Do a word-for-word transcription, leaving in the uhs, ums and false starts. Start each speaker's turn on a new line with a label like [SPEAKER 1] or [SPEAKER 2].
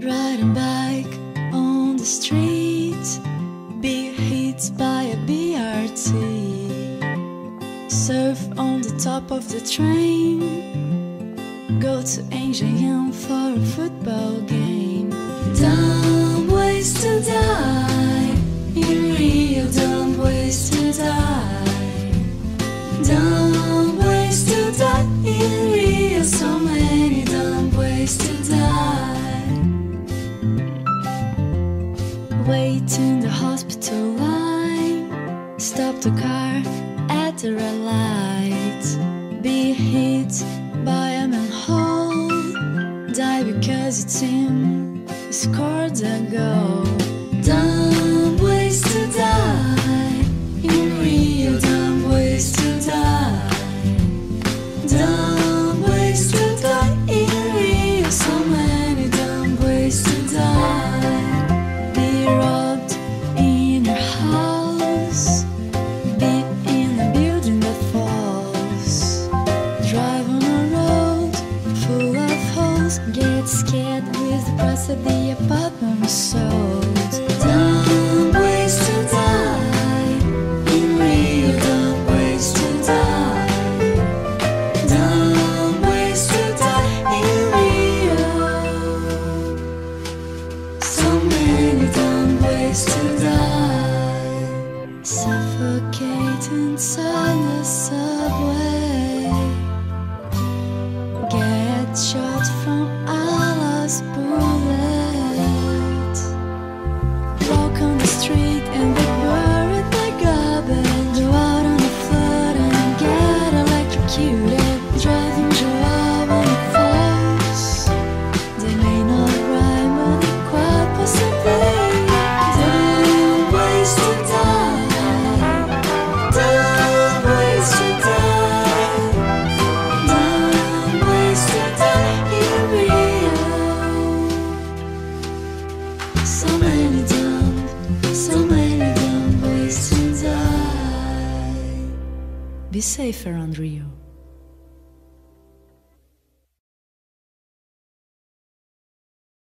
[SPEAKER 1] riding bike on the street, be hit by a B R T, surf on the top of the train, go to Engenhão for a football game. Dumb ways to die in Rio, dumb ways to die, dumb ways to die in Rio, so many dumb ways to die. Wait in the hospital line, stop the car at the red light, be hit by a manhole, die because your team scored a goal. Dumb ways to die in Rio, dumb ways to die, dumb ways to die in Rio, so many dumb ways to die. Be robbed in your house, be in a building that falls, drive on a road full of holes, get scared with the price of the apartment was sold. Dumb ways to die in Rio, dumb ways to die, dumb ways to die in Rio, so many dumb ways to die. Suffocate inside the subway, get shot from Allah's bullet, walk on the street and be buried by garbage, go out on the flood and get electrocuted, driving Joao on the falls. They may not rhyme, but they quite possibly. Dumb ways to die, dumb ways to die, dumb ways to die in Rio, so many dumb, so many dumb ways to die. Be safe around Rio.